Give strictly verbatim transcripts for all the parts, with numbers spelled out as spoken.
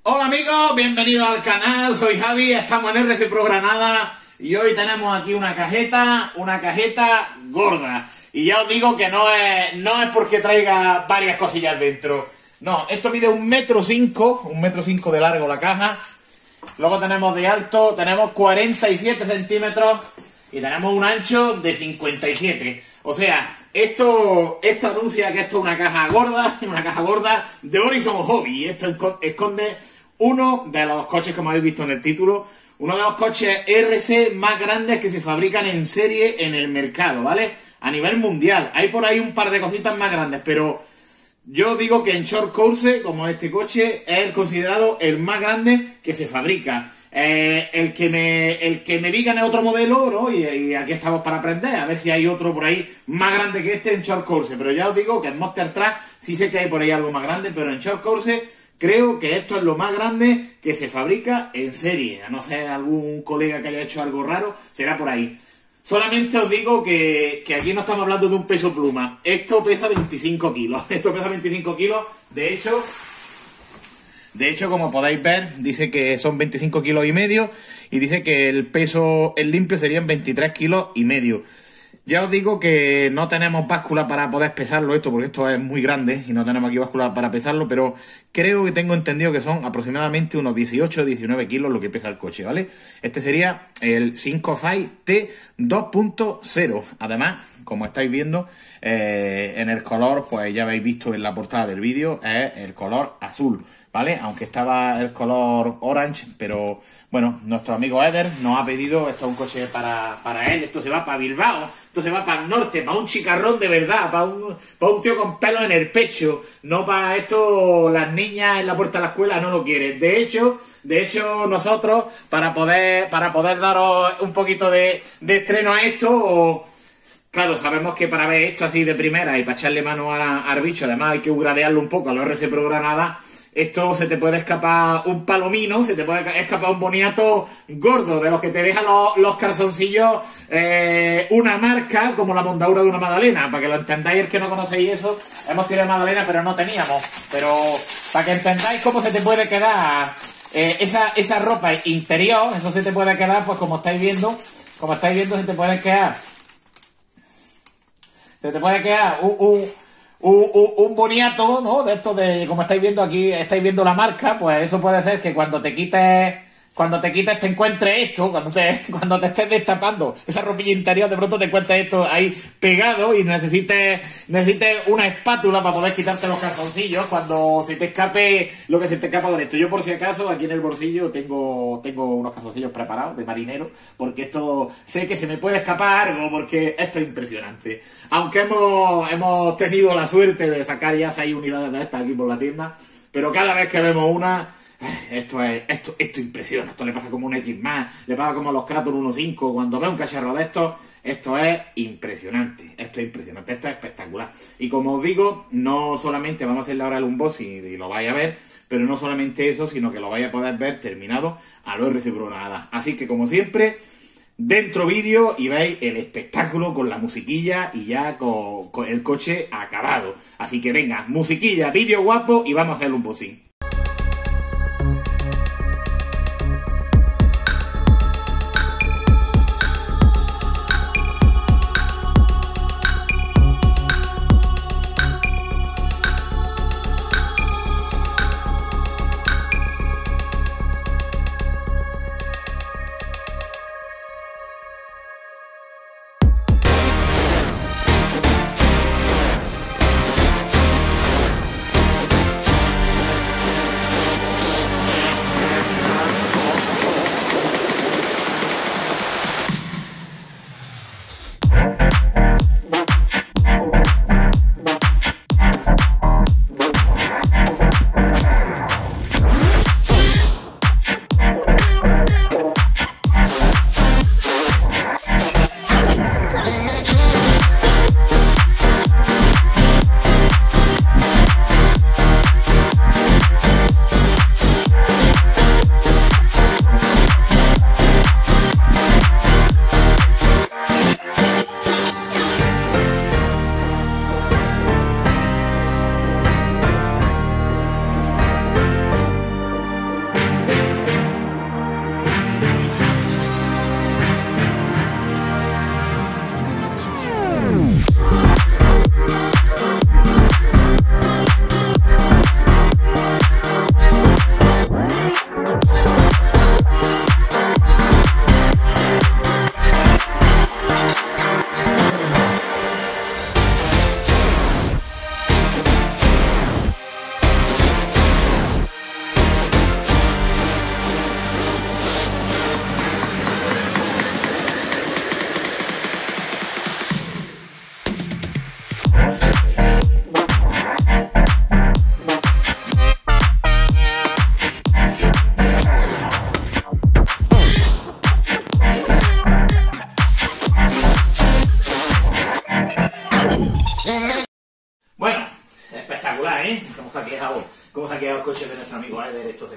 Hola amigos, bienvenidos al canal, soy Javi, estamos en R C Pro Granada y hoy tenemos aquí una cajeta, una cajeta gorda. Y ya os digo que no es, no es porque traiga varias cosillas dentro. No, esto mide un metro cinco, un metro cinco de largo la caja. Luego tenemos de alto, tenemos cuarenta y siete centímetros y tenemos un ancho de cincuenta y siete. O sea, esto, esto anuncia que esto es una caja gorda, una caja gorda de Horizon Hobby. Esto esconde uno de los coches, como habéis visto en el título, uno de los coches R C más grandes que se fabrican en serie en el mercado, ¿vale? A nivel mundial. Hay por ahí un par de cositas más grandes, pero yo digo que en short course, como este coche, es considerado el más grande que se fabrica. Eh, el que me el que me digan es otro modelo, ¿no? Y, y aquí estamos para aprender, a ver si hay otro por ahí más grande que este en short course. Pero ya os digo que en Monster Truck sí sé que hay por ahí algo más grande, pero en short course creo que esto es lo más grande que se fabrica en serie. A no ser algún colega que haya hecho algo raro, será por ahí. Solamente os digo que, que aquí no estamos hablando de un peso pluma. Esto pesa veinticinco kilos. Esto pesa veinticinco kilos. De hecho, de hecho, como podéis ver, dice que son veinticinco kilos y medio. Y dice que el peso, el limpio, serían veintitrés kilos y medio. Ya os digo que no tenemos báscula para poder pesarlo esto, porque esto es muy grande y no tenemos aquí báscula para pesarlo, pero creo que tengo entendido que son aproximadamente unos dieciocho o diecinueve kilos lo que pesa el coche, ¿vale? Este sería el cinco Five T dos punto cero. Además, como estáis viendo, eh, en el color, pues ya habéis visto en la portada del vídeo, es el color azul, ¿vale? Aunque estaba el color orange, pero bueno, nuestro amigo Eder nos ha pedido, esto es un coche para, para él, esto se va para Bilbao, esto se va para el norte, para un chicarrón de verdad, para un, para un tío con pelo en el pecho, no para esto las niñas en la puerta de la escuela no lo quieren. De hecho, de hecho nosotros, para poder, para poder daros un poquito de, de estreno a esto, o, claro, sabemos que para ver esto así de primera y para echarle mano a, al bicho, además hay que gradearlo un poco a los R C Pro Granada. Esto se te puede escapar un palomino, se te puede escapar un boniato gordo, de los que te dejan los, los calzoncillos eh, una marca como la montadura de una magdalena. Para que lo entendáis, el que no conocéis eso, hemos tirado magdalena pero no teníamos. Pero para que entendáis cómo se te puede quedar eh, esa, esa ropa interior, eso se te puede quedar, pues como estáis viendo, como estáis viendo se te puede quedar, se te puede quedar un... un Un, un, un boniato, ¿no? De esto de, como estáis viendo aquí, estáis viendo la marca, pues eso puede ser que cuando te quites, cuando te quites te encuentres esto, cuando te, cuando te estés destapando esa ropilla interior, de pronto te encuentres esto ahí pegado y necesites, necesites una espátula para poder quitarte los calzoncillos cuando se te escape lo que se te escapa con esto. Yo por si acaso aquí en el bolsillo tengo, tengo unos calzoncillos preparados de marinero, porque esto sé que se me puede escapar algo, porque esto es impresionante. Aunque hemos, hemos tenido la suerte de sacar ya seis unidades de estas aquí por la tienda, pero cada vez que vemos una, esto es, esto, esto impresiona. Esto le pasa como un X más, le pasa como a los Kratos uno punto cinco. Cuando ve un cacharro de estos, esto es impresionante, esto es impresionante, esto es espectacular. Y como os digo, no solamente vamos a hacerle ahora el unboxing y lo vais a ver, pero no solamente eso, sino que lo vais a poder ver terminado a lo R C Pro Granada. Así que como siempre, dentro vídeo y veis el espectáculo con la musiquilla y ya con, con el coche acabado. Así que venga, musiquilla, vídeo guapo y vamos a hacer el unboxing.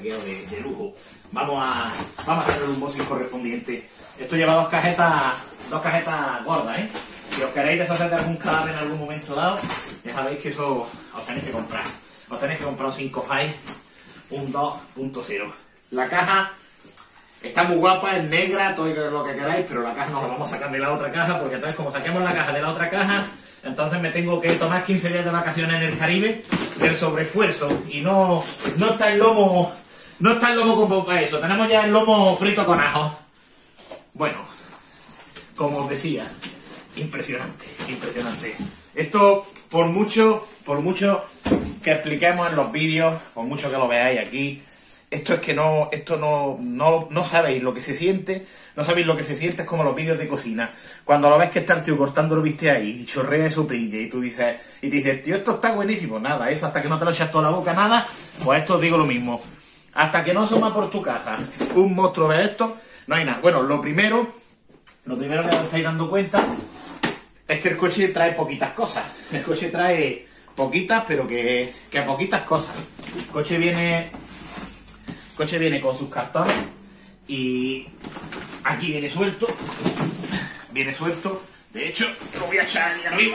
quedado de, de lujo. Vamos a, vamos a hacer el unboxing correspondiente. Esto lleva dos cajetas, dos cajetas gordas, ¿eh? Si os queréis deshacer de algún cadáver en algún momento dado, ya sabéis que eso os tenéis que comprar. Os tenéis que comprar un cinco Five, un dos punto cero. La caja está muy guapa, es negra, todo lo que queráis, pero la caja no la vamos a sacar de la otra caja, porque entonces como saquemos la caja de la otra caja, entonces me tengo que tomar quince días de vacaciones en el Caribe del sobreesfuerzo. Y no, no está el lomo, no está el lomo como para eso. Tenemos ya el lomo frito con ajo. Bueno, como os decía, impresionante, impresionante. Esto, por mucho, por mucho que expliquemos en los vídeos, por mucho que lo veáis aquí, esto es que no, esto no, no, no sabéis lo que se siente, no sabéis lo que se siente, es como los vídeos de cocina. Cuando lo ves que está el tío cortando lo viste ahí, y chorrea eso pringue, y tú dices, y te dices, tío, esto está buenísimo, nada, eso hasta que no te lo echas toda la boca, nada, pues esto os digo lo mismo. Hasta que no asoma por tu casa un monstruo de esto, no hay nada. Bueno, lo primero, lo primero que os estáis dando cuenta es que el coche trae poquitas cosas. El coche trae poquitas, pero que, que poquitas cosas. El coche viene, el coche viene con sus cartones y aquí viene suelto. Viene suelto. De hecho, lo voy a echar aquí arriba.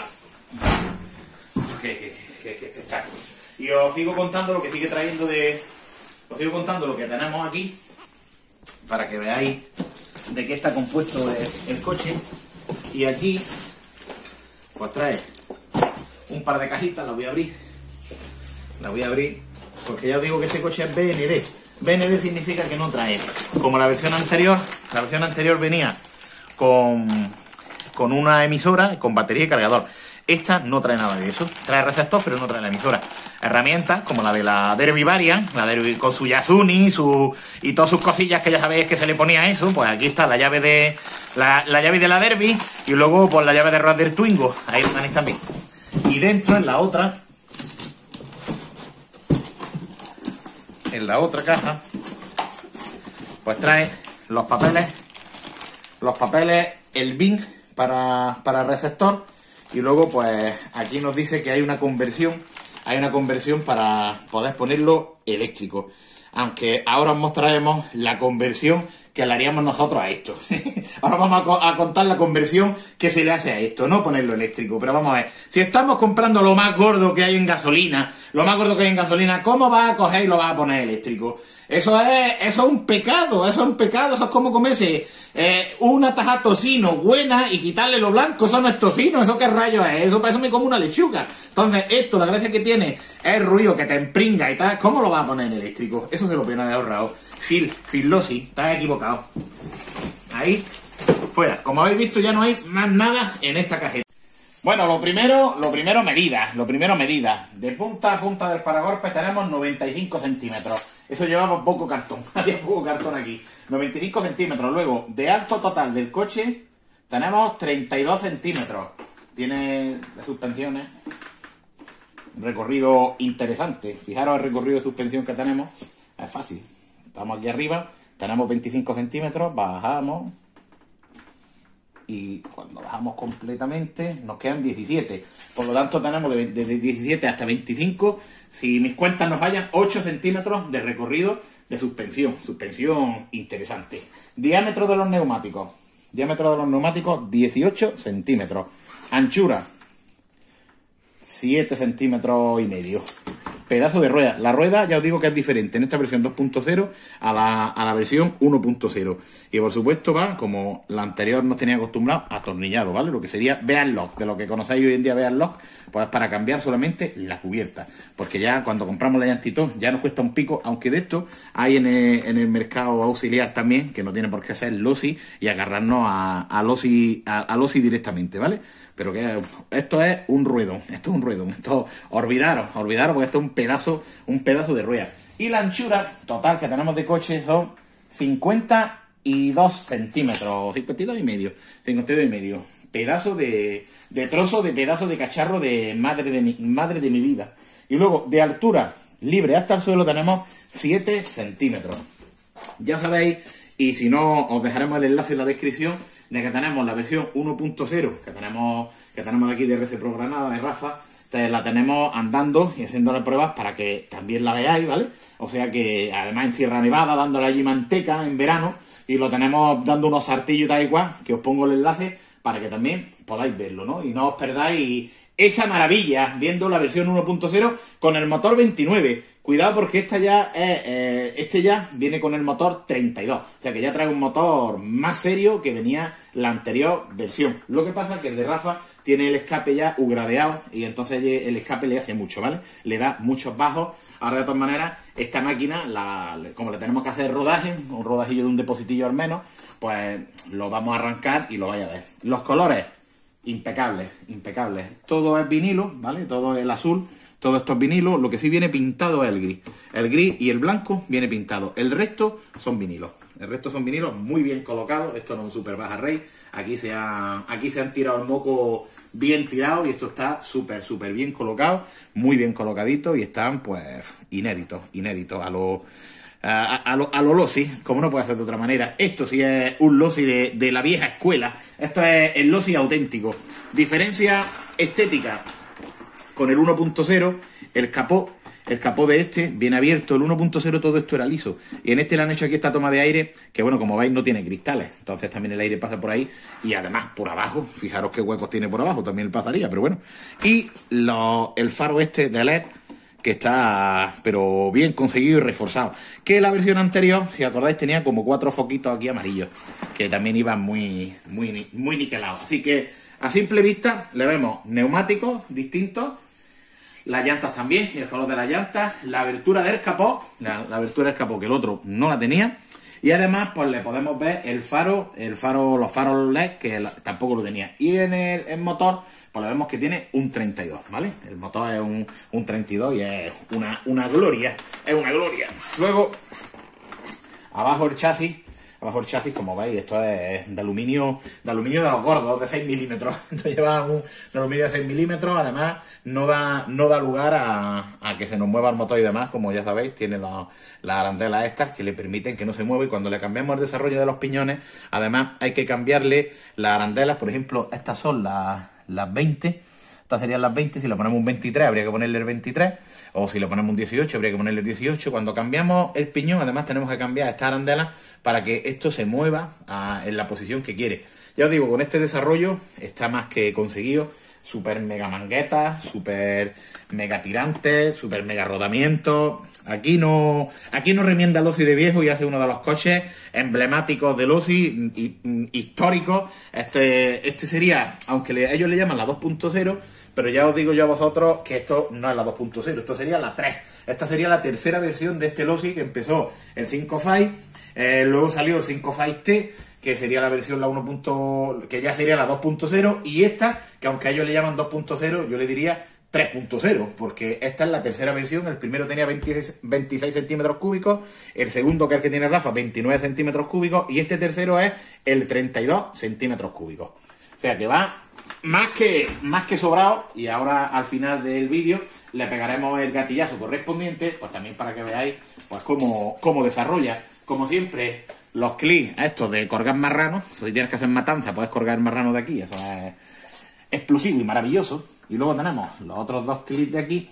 Qué, qué, qué, qué espectáculo. Y os sigo contando lo que sigue trayendo de... Os sigo contando lo que tenemos aquí para que veáis de qué está compuesto el, el coche. Y aquí pues trae un par de cajitas, las voy a abrir. Las voy a abrir porque ya os digo que este coche es B N D. B N D significa que no trae, como la versión anterior, la versión anterior venía con, con una emisora, con batería y cargador. Esta no trae nada de eso, trae receptor pero no trae la emisora. Herramientas como la de la Derby Variant, la Derby con su Yasuni su, y todas sus cosillas que ya sabéis que se le ponía a eso. Pues aquí está la llave de la, la llave de la Derby y luego pues la llave de ruedas del Twingo, ahí lo tenéis también. Y dentro en la otra, en la otra caja, pues trae los papeles, los papeles, el B I N para, para receptor. Y luego pues aquí nos dice que hay una conversión, hay una conversión para poder ponerlo eléctrico. Aunque ahora os mostraremos la conversión que le haríamos nosotros a esto. Ahora vamos a, co a contar la conversión que se le hace a esto, no ponerlo eléctrico. Pero vamos a ver, si estamos comprando lo más gordo que hay en gasolina, lo más gordo que hay en gasolina, ¿cómo vas a coger y lo vas a poner eléctrico? Eso es, eso es un pecado, eso es un pecado, eso es como comerse eh, una taja tocino buena y quitarle lo blanco, eso no es tocino, eso qué rayos es, eso parece como una lechuga. Entonces esto, la gracia que tiene es el ruido que te empringa y tal, ¿cómo lo vas a poner en eléctrico? Eso se lo pueden haber ahorrado. Phil, Philossi, estás equivocado. Ahí, fuera. Como habéis visto ya no hay más nada en esta cajeta. Bueno, lo primero, lo primero medidas, lo primero medidas. De punta a punta del paragolpes tenemos noventa y cinco centímetros. Eso llevaba poco cartón, había poco cartón aquí. noventa y cinco centímetros. Luego, de alto total del coche, tenemos treinta y dos centímetros. Tiene las suspensiones. Un recorrido interesante. Fijaros el recorrido de suspensión que tenemos. Es fácil. Estamos aquí arriba, tenemos veinticinco centímetros, bajamos. Y cuando bajamos completamente nos quedan diecisiete. Por lo tanto tenemos desde de diecisiete hasta veinticinco, si mis cuentas nos fallan, ocho centímetros de recorrido de suspensión. Suspensión interesante. Diámetro de los neumáticos. Diámetro de los neumáticos, dieciocho centímetros. Anchura, siete centímetros y medio. Pedazo de rueda. La rueda ya os digo que es diferente en esta versión dos punto cero a la, a la versión uno punto cero. Y por supuesto va, como la anterior nos tenía acostumbrado, atornillado, ¿vale? Lo que sería Bear Lock, de lo que conocéis hoy en día Bear Lock, pues para cambiar solamente la cubierta. Porque ya cuando compramos la llantito ya nos cuesta un pico, aunque de esto hay en el, en el mercado auxiliar también, que no tiene por qué ser Losi y agarrarnos a, a Losi a, a Losi directamente, ¿vale? Pero que esto es un ruedo, esto es un ruedo, esto, olvidaros, olvidaros porque esto es un pedazo, un pedazo de rueda. Y la anchura total que tenemos de coche son cincuenta y dos centímetros, cincuenta y dos y medio, cincuenta y dos y medio. Pedazo de, de trozo, de pedazo de cacharro de madre de mi, madre de mi vida. Y luego de altura libre hasta el suelo tenemos siete centímetros. Ya sabéis, y si no os dejaremos el enlace en la descripción, de que tenemos la versión uno punto cero, que tenemos que tenemos aquí de R C Pro Granada, de Rafa, te la tenemos andando y haciéndole pruebas para que también la veáis, ¿vale? O sea que además en Sierra Nevada, dándole allí manteca en verano, y lo tenemos dando unos sartillos y tal y cual, que os pongo el enlace para que también podáis verlo, ¿no? Y no os perdáis esa maravilla viendo la versión uno punto cero con el motor veintinueve. Cuidado porque esta ya es, eh, este ya viene con el motor treinta y dos. O sea que ya trae un motor más serio que venía la anterior versión. Lo que pasa es que el de Rafa tiene el escape ya ugradeado y entonces el escape le hace mucho, ¿vale? Le da muchos bajos. Ahora de todas maneras, esta máquina, la, como le tenemos que hacer rodaje, un rodajillo de un depositillo al menos, pues lo vamos a arrancar y lo vais a ver. Los colores, impecables, impecables. Todo es vinilo, ¿vale? Todo es el azul. Todo esto es vinilo, lo que sí viene pintado es el gris. El gris y el blanco viene pintado. El resto son vinilos. El resto son vinilos muy bien colocados. Esto no es un Super Baja Rey. Aquí se, ha, aquí se han tirado el moco bien tirado y esto está súper, súper bien colocado. Muy bien colocadito y están, pues, inéditos, inéditos a los... A, a, lo, a lo Losi, como no puede ser de otra manera. Esto sí es un Losi de, de la vieja escuela. Esto es el Losi auténtico. Diferencia estética con el uno punto cero, el capó, el capó de este viene abierto. El uno punto cero todo esto era liso. Y en este le han hecho aquí esta toma de aire, que bueno, como veis no tiene cristales. Entonces también el aire pasa por ahí. Y además por abajo, fijaros qué huecos tiene por abajo, también pasaría, pero bueno. Y lo, el faro este de L E D, que está, pero bien conseguido y reforzado. Que la versión anterior, si acordáis, tenía como cuatro foquitos aquí amarillos, que también iban muy, muy, muy niquelados. Así que a simple vista le vemos neumáticos distintos, las llantas también, y el color de las llantas, la abertura del capó, la, la abertura del capó que el otro no la tenía, y además pues le podemos ver el faro, el faro, los faros L E D, que la, tampoco lo tenía. Y en el, el motor, pues le vemos que tiene un treinta y dos, ¿vale? El motor es un, un treinta y dos y es una, una gloria, es una gloria. Luego, abajo el chasis, abajo el chasis, como veis, esto es de aluminio, de aluminio de los gordos, de seis milímetros. Entonces lleva un de aluminio de seis milímetros, además no da, no da lugar a, a que se nos mueva el motor y demás, como ya sabéis, tiene los, las arandelas estas que le permiten que no se mueva, y cuando le cambiamos el desarrollo de los piñones, además hay que cambiarle las arandelas. Por ejemplo, estas son las, las veinte. Estas serían las veinte, si le ponemos un veintitrés habría que ponerle el veintitrés, o si le ponemos un dieciocho habría que ponerle el dieciocho. Cuando cambiamos el piñón, además tenemos que cambiar esta arandela para que esto se mueva a, en la posición que quiere. Ya os digo, con este desarrollo está más que conseguido. Super mega manguetas, super mega tirantes, super mega rodamientos. Aquí no, aquí no remienda el Losi de viejo y hace uno de los coches emblemáticos del Losi, históricos. Este, este sería, aunque le, ellos le llaman la dos punto cero, pero ya os digo yo a vosotros que esto no es la dos punto cero, esto sería la tres. Esta sería la tercera versión de este Losi, que empezó el cinco Five, eh, luego salió el cinco Five T, que sería la versión la uno. Que ya sería la dos punto cero, y esta, que aunque a ellos le llaman dos punto cero, yo le diría tres punto cero, porque esta es la tercera versión. El primero tenía veintiséis centímetros cúbicos, el segundo, que es el que tiene Rafa, veintinueve centímetros cúbicos, y este tercero es el treinta y dos centímetros cúbicos. O sea que va más que, más que sobrado, y ahora al final del vídeo le pegaremos el gatillazo correspondiente, pues también para que veáis pues cómo, cómo desarrolla. Como siempre, los clics estos de colgar marrano, si tienes que hacer matanza, puedes colgar marrano de aquí, eso es explosivo y maravilloso. Y luego tenemos los otros dos clips de aquí.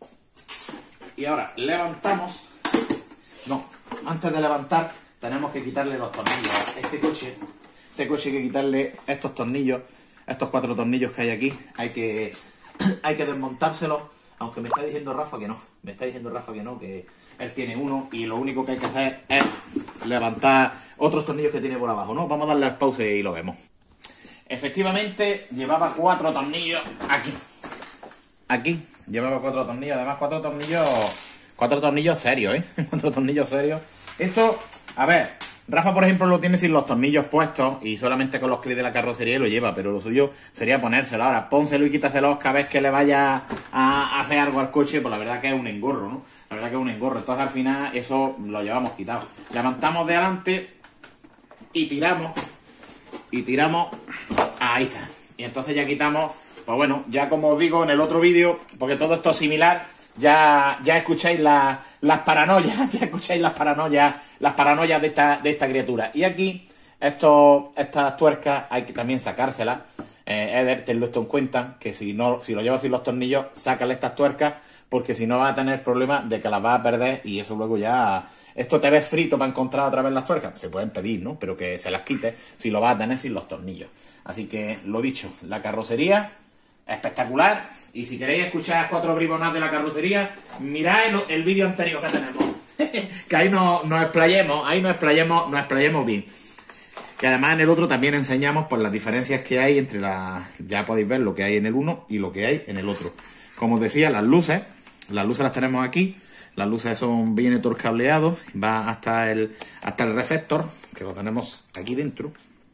Y ahora levantamos. No, antes de levantar tenemos que quitarle los tornillos a este coche. Este coche hay que quitarle estos tornillos, estos cuatro tornillos que hay aquí. Hay que, hay que desmontárselos, aunque me está diciendo Rafa que no. Me está diciendo Rafa que no, que él tiene uno y lo único que hay que hacer es levantar otros tornillos que tiene por abajo, ¿no? Vamos a darle al pause y lo vemos. Efectivamente, llevaba cuatro tornillos aquí. Aquí, llevaba cuatro tornillos, además cuatro tornillos, cuatro tornillos serios, ¿eh? Cuatro tornillos serios. Esto, a ver, Rafa, por ejemplo, lo tiene sin los tornillos puestos y solamente con los clics de la carrocería lo lleva, pero lo suyo sería ponérselo. Ahora, pónselo y quítaselos cada vez que le vaya a hacer algo al coche, pues la verdad que es un engorro, ¿no? La verdad que es un engorro. Entonces, al final, eso lo llevamos quitado. Levantamos de adelante y tiramos, y tiramos, ahí está. Y entonces ya quitamos, pues bueno, ya como os digo en el otro vídeo, porque todo esto es similar, ya, ya escucháis la, las paranoias, ya escucháis las paranoias, las paranoias de esta, de esta criatura. Y aquí, estos, estas tuercas hay que también sacárselas. eh, Eder, tenlo esto en cuenta, que si no, si lo llevas sin los tornillos, sácale estas tuercas, porque si no vas a tener problemas de que las vas a perder y eso luego ya... Esto te ves frito para encontrar otra vez las tuercas. Se pueden pedir, ¿no? Pero que se las quites si lo vas a tener sin los tornillos. Así que, lo dicho, la carrocería espectacular. Y si queréis escuchar cuatro bribonas de la carrocería, mirad el, el vídeo anterior que tenemos. Que ahí no, nos explayemos, ahí nos explayemos, nos explayemos bien. Que además en el otro también enseñamos pues las diferencias que hay entre las... Ya podéis ver lo que hay en el uno y lo que hay en el otro. Como os decía, las luces... Las luces las tenemos aquí, las luces son bien todos cableados, va hasta el, hasta el receptor, que lo tenemos aquí dentro.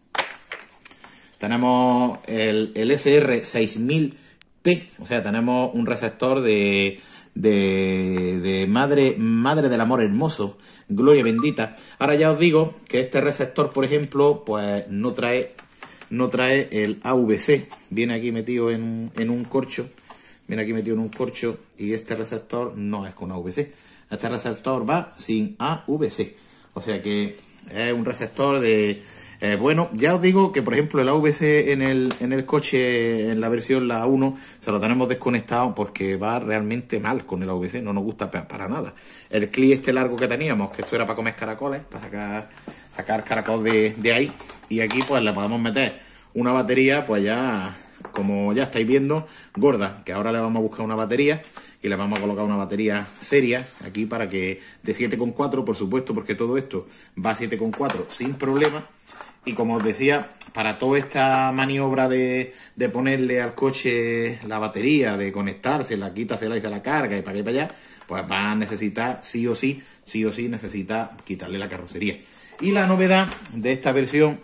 Tenemos el, el S R seis mil T, o sea, tenemos un receptor de, de, de madre, madre del amor hermoso, gloria bendita. Ahora ya os digo que este receptor, por ejemplo, pues no trae, no trae el A V C, viene aquí metido en, en un corcho. Viene aquí metido en un corcho y este receptor no es con A V C. Este receptor va sin A V C. O sea que es un receptor de... Eh, bueno, ya os digo que por ejemplo el A V C en el, en el coche, en la versión la uno, se lo tenemos desconectado porque va realmente mal con el A V C. No nos gusta para, para nada. El clip este largo que teníamos, que esto era para comer caracoles, para sacar, sacar caracol de, de ahí. Y aquí pues le podemos meter una batería pues ya... Como ya estáis viendo, gorda, que ahora le vamos a buscar una batería y le vamos a colocar una batería seria aquí para que de siete coma cuatro, por supuesto, porque todo esto va a siete coma cuatro sin problema. Y como os decía, para toda esta maniobra de, de ponerle al coche la batería, de conectarse, la quítasela y se la carga y para aquí y para allá, pues va a necesitar sí o sí, sí o sí necesita quitarle la carrocería. Y la novedad de esta versión,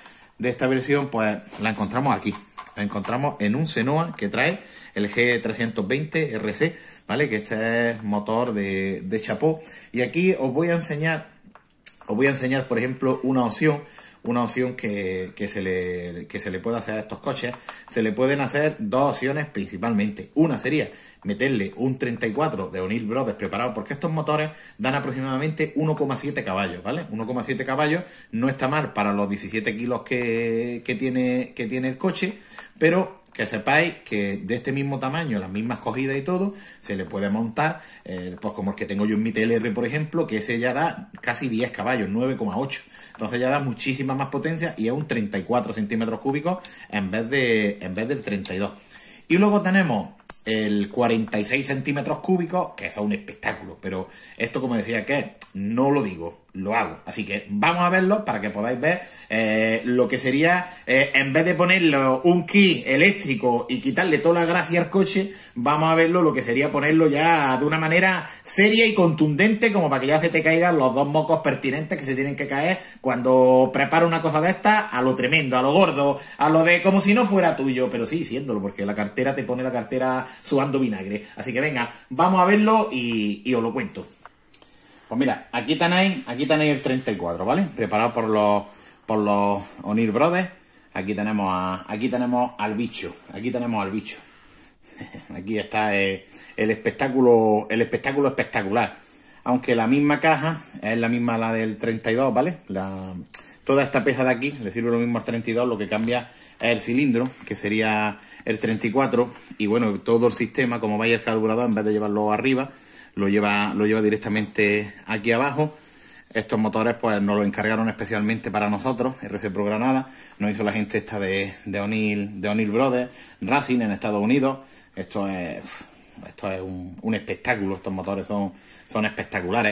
de esta versión, pues la encontramos aquí. La encontramos en un Senoa que trae el G trescientos veinte R C, ¿vale? Que este es motor de, de chapó. Y aquí os voy a enseñar, os voy a enseñar, por ejemplo, una opción, una opción que, que, se le, que se le puede hacer a estos coches. Se le pueden hacer dos opciones principalmente. Una sería meterle un treinta y cuatro de O'Neill Brothers preparado, porque estos motores dan aproximadamente uno coma siete caballos, ¿vale? uno coma siete caballos no está mal para los diecisiete kilos que, que, tiene, que tiene el coche, pero que sepáis que de este mismo tamaño, las mismas cogidas y todo, se le puede montar, eh, pues como el que tengo yo en mi T L R, por ejemplo, que ese ya da casi diez caballos, nueve coma ocho. Entonces ya da muchísima más potencia y es un treinta y cuatro centímetros cúbicos en vez de en vez del treinta y dos. Y luego tenemos el cuarenta y seis centímetros cúbicos, que es un espectáculo, pero esto, como decía, que no lo digo, lo hago. Así que vamos a verlo para que podáis ver eh, lo que sería, eh, en vez de ponerle un kit eléctrico y quitarle toda la gracia al coche, vamos a verlo lo que sería ponerlo ya de una manera seria y contundente, como para que ya se te caigan los dos mocos pertinentes que se tienen que caer cuando prepara una cosa de esta, a lo tremendo, a lo gordo, a lo de como si no fuera tuyo, pero sí, siéndolo, porque la cartera te pone la cartera sudando vinagre. Así que venga, vamos a verlo y, y os lo cuento. Pues mira, aquí tenéis, aquí tenéis el treinta y cuatro, ¿vale? Preparado por los, por los O'Neill Brothers. Aquí tenemos a, aquí tenemos al bicho, aquí tenemos al bicho. Aquí está el, el espectáculo, el espectáculo espectacular. Aunque la misma caja es la misma la del treinta y dos, ¿vale? La, toda esta pieza de aquí le sirve lo mismo al treinta y dos, lo que cambia es el cilindro, que sería el treinta y cuatro. Y bueno, todo el sistema, como veis el carburador, en vez de llevarlo arriba, lo lleva, lo lleva directamente aquí abajo. Estos motores pues nos lo encargaron especialmente para nosotros, R C Pro Granada. Nos hizo la gente esta de, de O'Neill, de O'Neill Brothers Racing en Estados Unidos. Esto es, esto es un, un espectáculo, estos motores son, son espectaculares.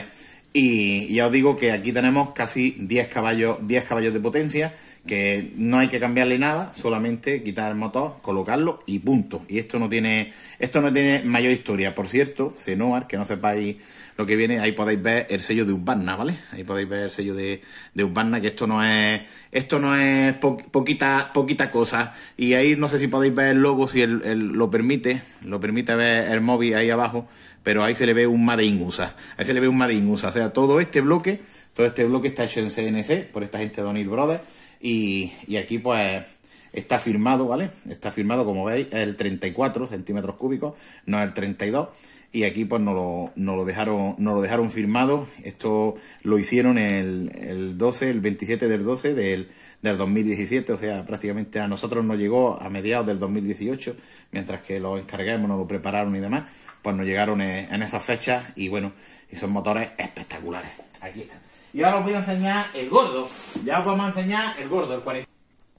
Y ya os digo que aquí tenemos casi diez caballos, diez caballos de potencia, que no hay que cambiarle nada, solamente quitar el motor, colocarlo y punto. Y esto no tiene, esto no tiene mayor historia. Por cierto, Senoa, que no sepáis lo que viene, ahí podéis ver el sello de Husqvarna, ¿vale? Ahí podéis ver el sello de, de Husqvarna, que esto no es, esto no es po, poquita, poquita cosa. Y ahí no sé si podéis ver el logo, si el, el, lo permite, lo permite ver el móvil ahí abajo, pero ahí se le ve un Made in U S A. Ahí se le ve un Made in U S A. O sea, todo este bloque, todo este bloque está hecho en C N C por esta gente de O'Neill Brothers. Y, y aquí pues está firmado, ¿vale? Está firmado, como veis, el treinta y cuatro centímetros cúbicos, no el treinta y dos. y aquí pues nos lo, nos lo dejaron nos lo dejaron firmado. Esto lo hicieron el, el doce, el veintisiete del doce del, del dos mil diecisiete, o sea, prácticamente a nosotros nos llegó a mediados del dos mil dieciocho, mientras que los encarguemos, nos lo prepararon y demás, pues nos llegaron en, en esas fechas y bueno, y son motores espectaculares. Aquí están. Y ahora os voy a enseñar el gordo, ya os vamos a enseñar el gordo, el cuarenta.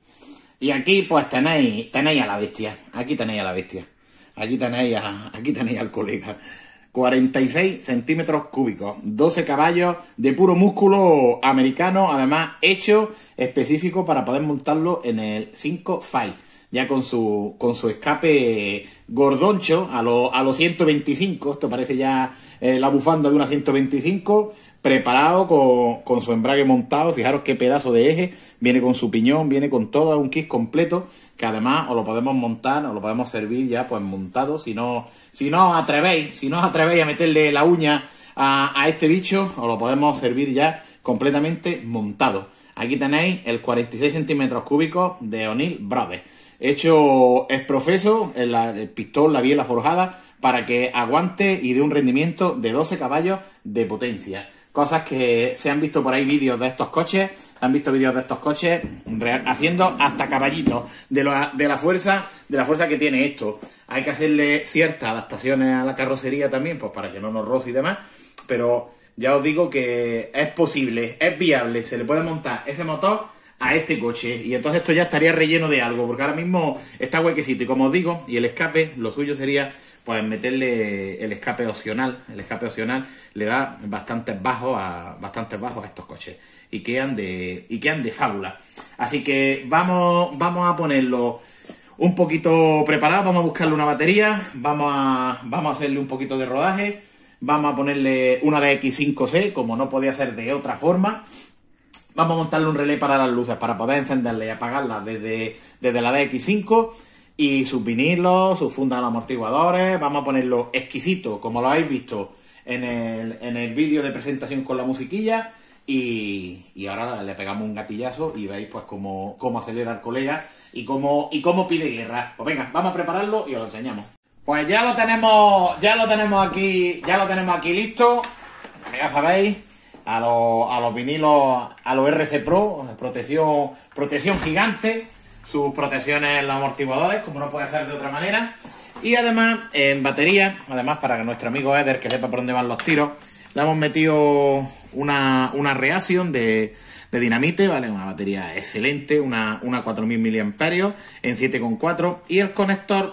Y aquí pues tenéis, tenéis a la bestia, aquí tenéis a la bestia. Aquí tenéis, a, aquí tenéis al colega. cuarenta y seis centímetros cúbicos, doce caballos de puro músculo americano, además hecho específico para poder montarlo en el cinco Five, ya con su con su escape gordoncho a los a los ciento veinticinco. Esto parece ya eh, la bufanda de una ciento veinticinco, preparado con, con su embrague montado. Fijaros qué pedazo de eje, viene con su piñón, viene con todo un kit completo, que además os lo podemos montar, os lo podemos servir ya pues montado. Si no, si no os atrevéis, si no os atrevéis a meterle la uña a, a este bicho, os lo podemos servir ya completamente montado. Aquí tenéis el cuarenta y seis centímetros cúbicos de O'Neill Brothers, hecho exprofeso en la, el pistón, la biela forjada, para que aguante y dé un rendimiento de doce caballos de potencia. Cosas que se han visto por ahí vídeos de estos coches, han visto vídeos de estos coches real, haciendo hasta caballitos de la, de la fuerza de la fuerza que tiene esto. Hay que hacerle ciertas adaptaciones a la carrocería también, pues para que no nos roce y demás, pero ya os digo que es posible, es viable, se le puede montar ese motor a este coche, y entonces esto ya estaría relleno de algo, porque ahora mismo está huequecito, y como os digo, y el escape, lo suyo sería pues meterle el escape opcional. El escape opcional le da bastantes bajos a bastantes bajos a estos coches, y quedan de y quedan de fábula. Así que vamos vamos a ponerlo un poquito preparado, vamos a buscarle una batería, vamos a vamos a hacerle un poquito de rodaje, vamos a ponerle una D X cinco C, como no podía ser de otra forma. Vamos a montarle un relé para las luces, para poder encenderla y apagarla desde, desde la D X cinco, y sus vinilos, sus fundas de los amortiguadores. Vamos a ponerlo exquisito, como lo habéis visto en el, en el vídeo de presentación con la musiquilla, y, y ahora le pegamos un gatillazo y veis pues cómo, cómo acelera el colega y cómo, y cómo pide guerra. Pues venga, vamos a prepararlo y os lo enseñamos. Pues ya lo tenemos, ya lo tenemos aquí, ya lo tenemos aquí listo. Ya sabéis, a los, a los vinilos, a los R C Pro, protección, protección gigante, sus protecciones en los amortiguadores, como no puede ser de otra manera. Y además, en batería, además para que nuestro amigo Eder, que sepa por dónde van los tiros, le hemos metido una, una Reaction de, de dinamite, ¿vale? Una batería excelente, una, una cuatro mil miliamperios en siete coma cuatro, y el conector,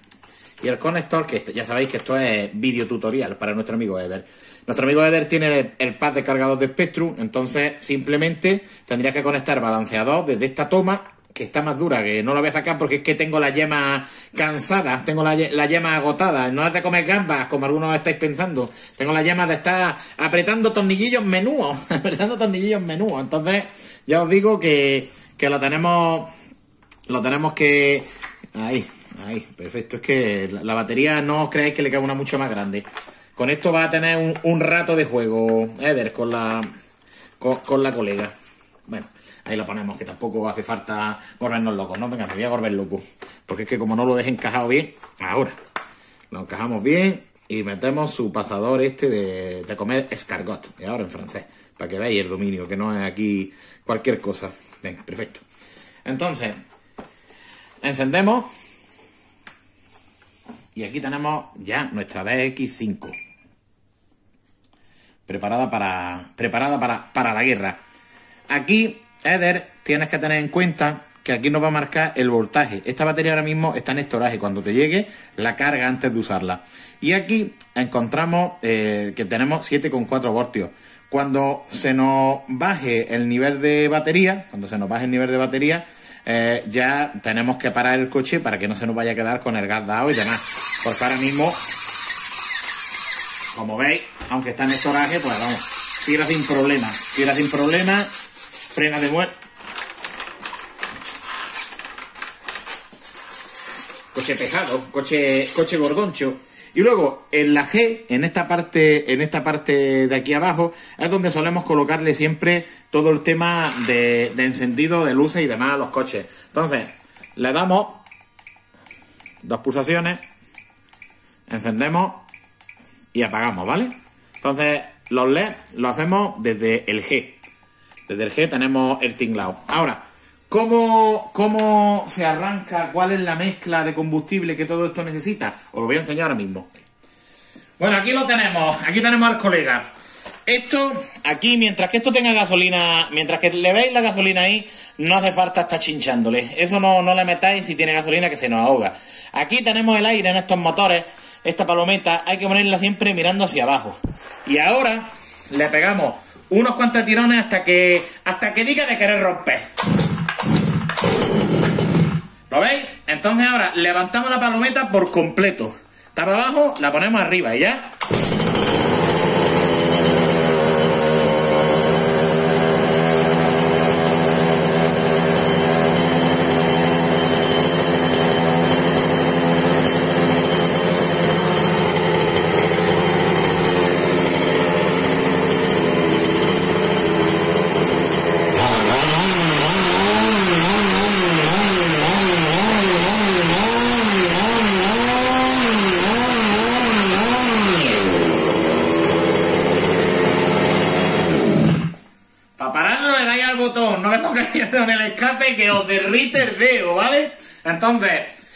y el conector, que ya sabéis que esto es vídeo tutorial para nuestro amigo Eder. Nuestro amigo Eder tiene el, el pad de cargador de Spectrum, entonces simplemente tendría que conectar balanceador desde esta toma, que está más dura, que no la voy a sacar porque es que tengo la yema cansada, tengo la, la yema agotada, no es de comer gambas, como algunos estáis pensando, tengo la yema de estar apretando tornillillos menúos, apretando tornillillos menúos, entonces ya os digo que, que lo tenemos, lo tenemos que, ahí, ahí, perfecto, es que la, la batería no os creáis que le cabe una mucho más grande. Con esto va a tener un, un rato de juego, Eder, con la, con, con la colega. Bueno, ahí la ponemos, que tampoco hace falta volvernos locos, ¿no? Venga, me voy a volver loco. Porque es que como no lo deje encajado bien, ahora lo encajamos bien y metemos su pasador este de, de comer escargot, y ahora en francés, para que veáis el dominio, que no es aquí cualquier cosa. Venga, perfecto. Entonces, encendemos. Y aquí tenemos ya nuestra D X cinco. Preparada para, preparada para, para la guerra. Aquí, Eder, tienes que tener en cuenta que aquí nos va a marcar el voltaje. Esta batería ahora mismo está en estoraje. Cuando te llegue, la carga antes de usarla. Y aquí encontramos eh, que tenemos siete coma cuatro voltios. Cuando se nos baje el nivel de batería, cuando se nos baje el nivel de batería, eh, ya tenemos que parar el coche para que no se nos vaya a quedar con el gas dado y demás. Porque ahora mismo, como veis, aunque está en estoraje, pues vamos, tira sin problema, tira sin problema, frena de muerte. Coche pesado, coche, coche gordoncho. Y luego en la G, en esta parte, en esta parte de aquí abajo, es donde solemos colocarle siempre todo el tema de, de encendido de luces y demás a los coches. Entonces, le damos dos pulsaciones, encendemos y apagamos, ¿vale? Entonces los L E D lo hacemos desde el G. Desde el G tenemos el tinglado. Ahora, ¿cómo, ¿cómo se arranca? ¿Cuál es la mezcla de combustible que todo esto necesita? Os lo voy a enseñar ahora mismo. Bueno, aquí lo tenemos. Aquí tenemos al colega. Esto, aquí, mientras que esto tenga gasolina, mientras que le veis la gasolina ahí, no hace falta estar chinchándole. Eso no, no le metáis si tiene gasolina, que se nos ahoga. Aquí tenemos el aire en estos motores. Esta palometa hay que ponerla siempre mirando hacia abajo. Y ahora le pegamos unos cuantos tirones hasta que hasta que diga de querer romper. ¿Lo veis? Entonces ahora levantamos la palometa por completo. Está para abajo, la ponemos arriba y ya. No le pongáis en el escape que os derrite el dedo, ¿vale? Entonces,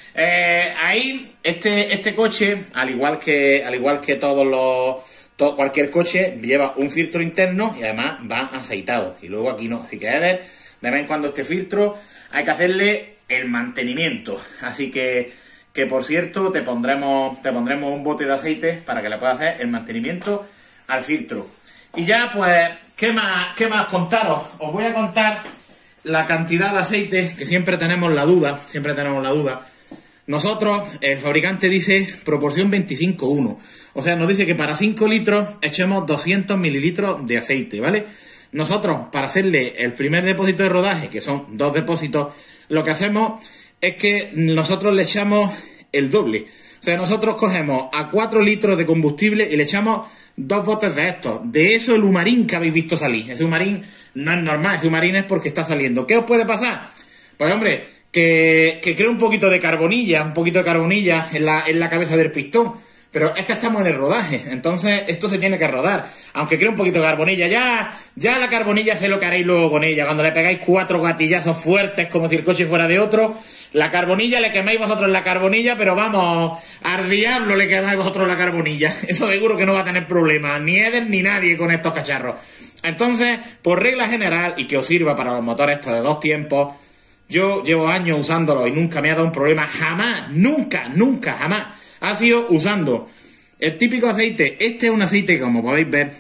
eh, ahí este, este coche, al igual que al igual que todos los todo, cualquier coche, lleva un filtro interno y además va aceitado. Y luego aquí no. Así que Eder, de vez en cuando este filtro hay que hacerle el mantenimiento. Así que, que por cierto, te pondremos, te pondremos un bote de aceite para que le puedas hacer el mantenimiento al filtro. Y ya, pues, ¿qué más, qué más contaros? Os voy a contar la cantidad de aceite, que siempre tenemos la duda, siempre tenemos la duda. Nosotros, el fabricante dice proporción veinticinco uno. O sea, nos dice que para cinco litros echemos doscientos mililitros de aceite, ¿vale? Nosotros, para hacerle el primer depósito de rodaje, que son dos depósitos, lo que hacemos es que nosotros le echamos el doble. O sea, nosotros cogemos a cuatro litros de combustible y le echamos dos botes de estos. De eso el humarín que habéis visto salir. Ese humarín no es normal, ese humarín es porque está saliendo. ¿Qué os puede pasar? Pues hombre, que, que cree un poquito de carbonilla, un poquito de carbonilla en la, en la cabeza del pistón. Pero es que estamos en el rodaje, entonces esto se tiene que rodar. Aunque cree un poquito de carbonilla, ya, ya la carbonilla sé lo que haréis luego con ella. Cuando le pegáis cuatro gatillazos fuertes como si el coche fuera de otro, la carbonilla le quemáis vosotros la carbonilla, pero vamos, al diablo le quemáis vosotros la carbonilla. Eso seguro que no va a tener problemas, ni Eder ni nadie con estos cacharros. Entonces, por regla general, y que os sirva para los motores estos de dos tiempos, yo llevo años usándolo y nunca me ha dado un problema, jamás, nunca, nunca, jamás. Ha sido usando el típico aceite. Este es un aceite que, como podéis ver,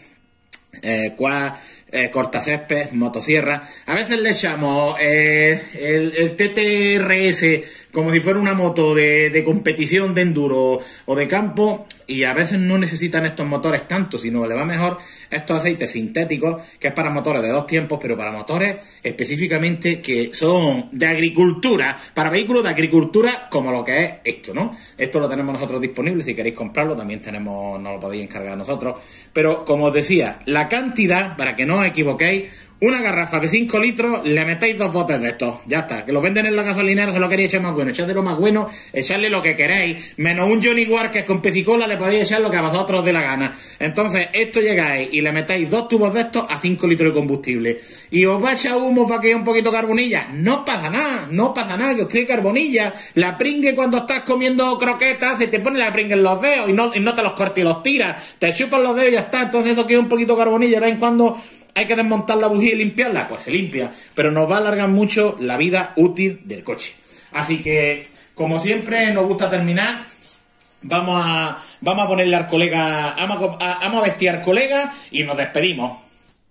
eh, cua, eh, cortacésped, motosierra. A veces le echamos eh, el, el T T R S como si fuera una moto de, de competición de enduro o de campo, y a veces no necesitan estos motores tanto, sino le va mejor estos aceites sintéticos, que es para motores de dos tiempos, pero para motores específicamente que son de agricultura, para vehículos de agricultura, como lo que es esto, ¿no? Esto lo tenemos nosotros disponible, si queréis comprarlo también tenemos, no lo podéis encargar nosotros, pero como os decía, la cantidad, para que no os equivoquéis, una garrafa de cinco litros, le metéis dos botes de estos. Ya está. Que lo venden en la gasolinera, se lo queréis echar más bueno. Echadle lo más bueno, echarle lo que queráis. Menos un Johnny Walker con pecicola, le podéis echar lo que a vosotros dé la gana. Entonces, esto llegáis y le metéis dos tubos de estos a cinco litros de combustible. ¿Y os va a echar humo para que un poquito carbonilla? No pasa nada, no pasa nada, que os cree carbonilla. La pringue cuando estás comiendo croquetas, se te pone la pringue en los dedos y no, y no te los cortes y los tiras. Te chupas los dedos y ya está. Entonces, eso queda un poquito carbonilla. De vez en cuando hay que desmontar la bujía y limpiarla, pues se limpia, pero nos va a alargar mucho la vida útil del coche. Así que, como siempre, nos gusta terminar. Vamos a, vamos a ponerle al colega, vamos a, vamos a vestir al colega y nos despedimos.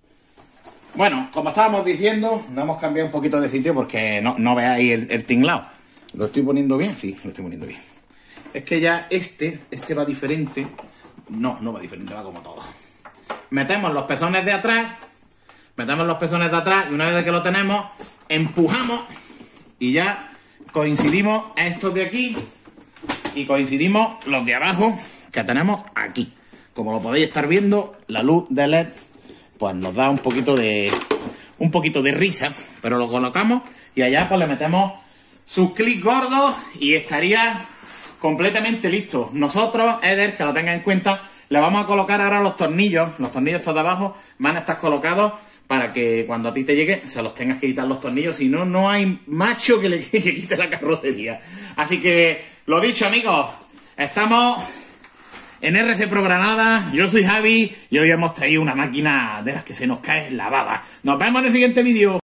Bueno, como estábamos diciendo, nos hemos cambiado un poquito de sitio porque no, no veáis el, el tinglado. ¿Lo estoy poniendo bien? Sí, lo estoy poniendo bien. Es que ya este, este va diferente. No, no va diferente, va como todo. Metemos los pezones de atrás. Metemos los pezones de atrás y una vez que lo tenemos, empujamos y ya coincidimos a estos de aquí y coincidimos los de abajo que tenemos aquí. Como lo podéis estar viendo, la luz de L E D pues nos da un poquito de un poquito de risa, pero lo colocamos y allá pues le metemos sus clics gordos y estaría completamente listo. Nosotros, Eder, que lo tenga en cuenta, Le vamos a colocar ahora los tornillos, los tornillos estos de abajo van a estar colocados para que cuando a ti te llegue se los tengas que quitar los tornillos, si no, no hay macho que le que quite la carrocería. Así que, lo dicho, amigos, estamos en R C Pro Granada, yo soy Javi y hoy hemos traído una máquina de las que se nos cae la baba. Nos vemos en el siguiente vídeo.